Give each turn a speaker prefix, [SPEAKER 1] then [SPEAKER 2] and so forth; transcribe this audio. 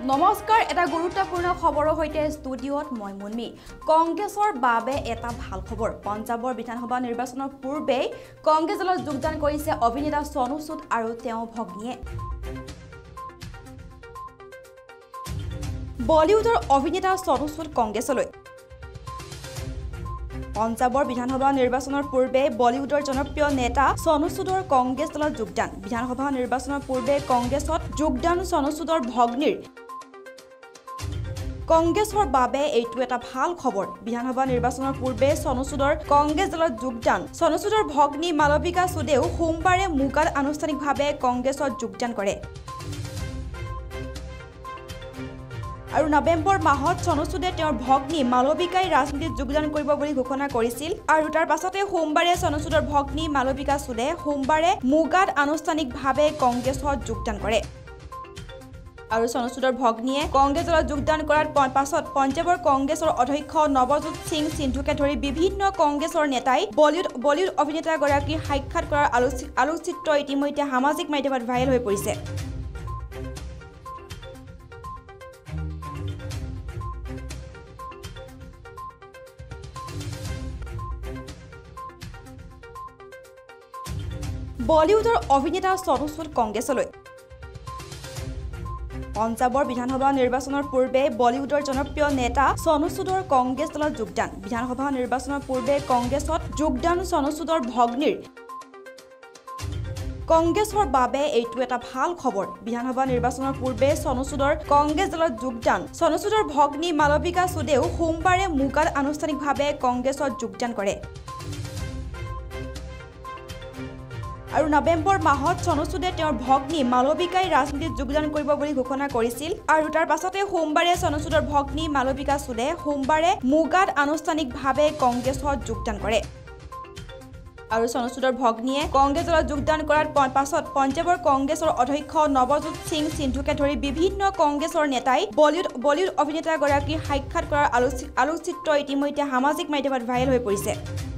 [SPEAKER 1] নমস্কাৰ এটা গুৰুত্বপূৰ্ণ খবৰৰ সৈতে ষ্টুডিঅ'ত মই মুন্মি কংগ্ৰেছৰ বাবে এটা ভাল খবৰ পঞ্জাবৰ বিধানসভা নিৰ্বাচনৰ পূৰ্বে কংগ্ৰেছ দলত যোগদান কৰিছে অভিনেতা সনু সুদ আৰু তেওঁৰ ভগ্নীয়ে বলিউডৰ অভিনেতা সনু সুদ কংগ্ৰেছলৈ পঞ্জাবৰ বিধানসভা নিৰ্বাচনৰ পূৰ্বে বলিউডৰ জনপ্ৰিয় নেতা সনু সুদৰ কংগ্ৰেছ দলত যোগদান বিধানসভা নিৰ্বাচনৰ পূৰ্বে কংগ্ৰেছত যোগদান সনু সুদৰ ভগ্নীৰ কংগ্ৰেছৰ বাবে এইটো এটা ভাল খবৰ বিধানসভা নিৰ্বাচনৰ পূৰ্বে সনু সুদৰ কংগ্ৰেছ দলত যোগদান সনু সুদৰ ভগ্নী মালবিকা সুদেও সোমবাৰে মুগাত আনুষ্ঠানিকভাৱে কংগ্ৰেছত যোগদান কৰে আৰু নৱেম্বৰ মাহত সনু সুদে তেওঁৰ ভগ্নী মালবিকাই ৰাজনীতিত যোগদান কৰিব বুলি ঘোষণা কৰিছিল আৰু তাৰ পাছতে সোমবাৰে সনু সুদৰ ভগ্নী মালবিকা সুদে সোমবাৰে মুগাত আনুষ্ঠানিকভাৱে কংগ্ৰেছত যোগদান কৰে আৰু সনু সুদৰ ভগ্নীয়ে কংগ্ৰেছ দলত যোগদান কৰাৰ পাছত পঞ্জাবৰ কংগ্ৰেছৰ অধ্যক্ষ নৱজোৎ সিং সিন্ধুকে ধৰি বিভিন্ন কংগ্ৰেছৰ নেতাই বলিউড অভিনেতাগৰাকীৰ সাক্ষাৎ কৰাৰ আলোকচিত্ৰ ইতিমধ্যে সামাজিক মাধ্যমত ভাইৰেল হৈ পৰিছে বলিউডৰ অভিনেতা সনু সুদ কংগ্ৰেছলৈ পঞ্জাবৰ বিধানসভা নিৰ্বাচনৰ পূৰ্বে বলিউডৰ জনপ্ৰিয় নেতা সনু সুদৰ কংগ্ৰেছ দলত যোগদান বিধানসভা নিৰ্বাচনৰ পূৰ্বে কংগ্ৰেছত যোগদান সনু সুদৰ ভগ্নীৰ কংগ্ৰেছৰ বাবে এইটো এটা ভাল খবৰ বিধানসভা নিৰ্বাচনৰ পূৰ্বে সনু সুদৰ কংগ্ৰেছ দলত যোগদান সনু সুদৰ ভগ্নী মালবিকা সুদেও সোমবাৰে মুগাত আনুষ্ঠানিকভাৱে কংগ্ৰেছত যোগদান কৰে আৰু নৱেম্বৰ মাহত সনু সুদে তেওঁৰ ভগ্নী মালবিকাই ৰাজনীতিত যোগদান কৰিব বুলি ঘোষণা কৰিছিল আৰু তাৰ পাছতে সোমবাৰে সনু সুদৰ ভগ্নী মালবিকা সুদে সোমবাৰে মুগাত আনুষ্ঠানিকভাৱে কংগ্ৰেছত যোগদান কৰে আৰু সনু সুদৰ ভগ্নীয়ে কংগ্ৰেছ দলত যোগদান কৰাৰ পাছত পঞ্জাবৰ কংগ্ৰেছৰ অধ্যক্ষ নৱজোৎ সিং সিন্ধুকে ধৰি বিভিন্ন কংগ্ৰেছৰ নেতাই বলিউড অভিনেতাগৰাকীৰ সাক্ষাৎ কৰাৰ আলোকচিত্ৰ ইতিমধ্যে সামাজিক মাধ্যমত ভাইৰেল হৈ পৰিছে